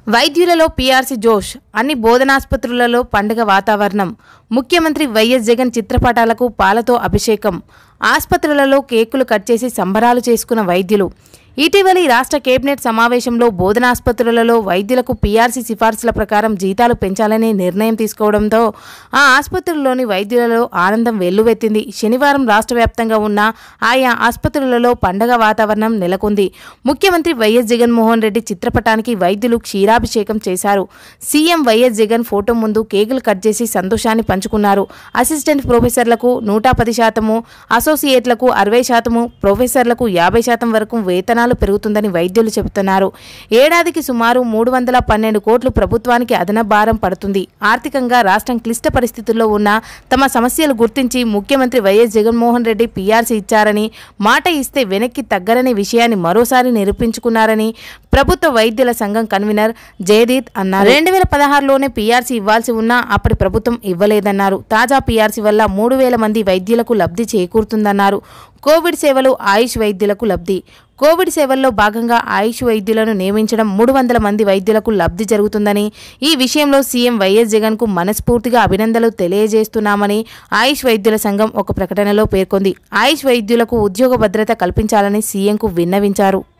వైద్యులలో PRC జోష్, అన్ని బోధనాసుపత్రులలో పండుగ వాతావరణం. ముఖ్యమంత్రి వైఎస్ జగన్ చిత్రపటాలకు పాలతో అభిషేకం. ఆసుపత్రులలో కేకులు కట్ చేసి సంబరాలు చేసుకున్న వైద్యులు. ఇటీవలి రాష్ట్ర కేబినెట్ సమావేశంలో బోధనాసుపత్రులలో వైద్యులకు పీఆర్సీ సిఫార్సుల ప్రకారం జీతాలు పెంచాలని నిర్ణయం తీసుకోవడంతో ఆ ఆసుపత్రుల్లోని వైద్యులలో ఆనందం వెల్లువెత్తింది. శనివారం రాష్ట్ర వ్యాప్తంగా ఉన్న ఆయా ఆసుపత్రులలో పండగ వాతావరణం నెలకొంది. ముఖ్యమంత్రి వైఎస్ జగన్మోహన్ రెడ్డి చిత్రపటానికి వైద్యులు క్షీరాభిషేకం చేశారు. సీఎం వైఎస్ జగన్ ఫోటో ముందు కేకులు కట్ చేసి సంతోషాన్ని పంచుకున్నారు. అసిస్టెంట్ ప్రొఫెసర్లకు 110%, అసోసియేట్లకు 60%, ప్రొఫెసర్లకు 50% వరకు వేతనాలు పెరుగుతుందని వైద్యులు చెబుతున్నారు. ఏడాదికి సుమారు 312 కోట్లు ప్రభుత్వానికి అదనపు భారం పడుతుంది. ఆర్థికంగా రాష్ట్రం క్లిష్ట పరిస్థితుల్లో ఉన్న తమ సమస్యలు గుర్తించి ముఖ్యమంత్రి వైఎస్ జగన్మోహన్ రెడ్డి పీఆర్సీ ఇచ్చారని, మాట ఇస్తే వెనక్కి తగ్గరనే విషయాన్ని మరోసారి నిరూపించుకున్నారని ప్రభుత్వ వైద్యుల సంఘం కన్వీనర్ జయదీత్ అన్నారు. 2016లోనే పీఆర్సీ ఇవ్వాల్సి ఉన్నా అప్పటి ప్రభుత్వం ఇవ్వలేదన్నారు. తాజా పీఆర్సీ వల్ల 3000 మంది వైద్యులకు లబ్ధి చేకూరుతుందన్నారు. కోవిడ్ సేవలు ఆయుష్ వైద్యులకు లబ్ధి. కోవిడ్ సేవల్లో భాగంగా ఆయుష్ వైద్యులను నియమించడం 300 మంది వైద్యులకు లబ్ధి జరుగుతుందని, ఈ విషయంలో సీఎం వైఎస్ జగన్కు మనస్ఫూర్తిగా అభినందనలు తెలియజేస్తున్నామని ఆయుష్ వైద్యుల సంఘం ఒక ప్రకటనలో పేర్కొంది. ఆయుష్ వైద్యులకు ఉద్యోగ భద్రత కల్పించాలని సీఎంకు విన్నవించారు.